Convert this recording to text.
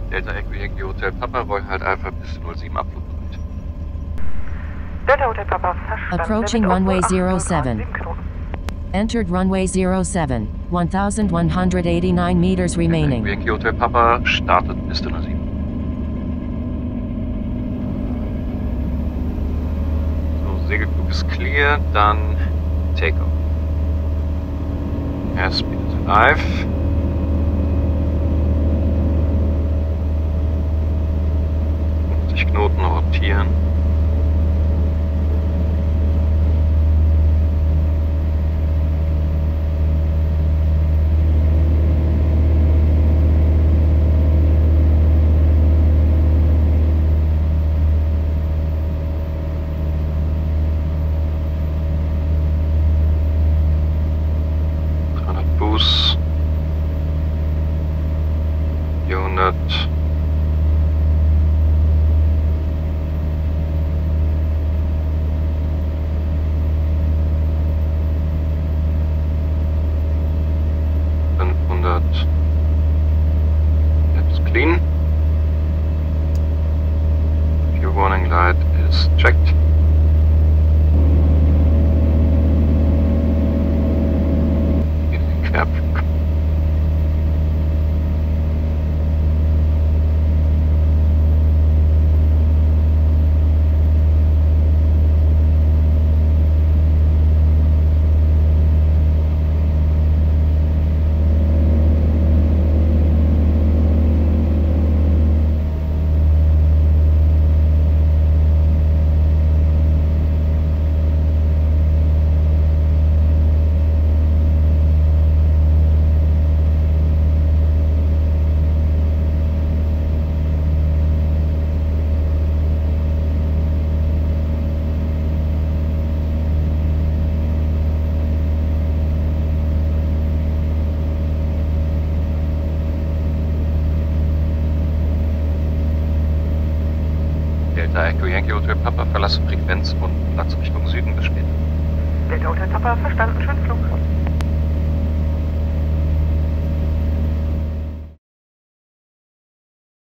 Delta Echo Yankee Hotel Papa, Roy halt Alpha bis 07 abflugbereit. Delta Hotel Papa, verstanden. Approaching runway 07. Knoten. Entered runway 07. 1,189 meters remaining. Delta Echo Yankee Hotel Papa startet Piste 07. So, Segelflug ist clear, dann Takeoff. Airspeed is live. Knoten rotieren. Boost. 400. It's clean. Fuel warning light is checked. Querflug. Delta Echo Yankee Hotel Papa, verlasse Frequenz und Platz Richtung Süden, bis später. Delta Hotel Papa, verstanden. Schönen Flug.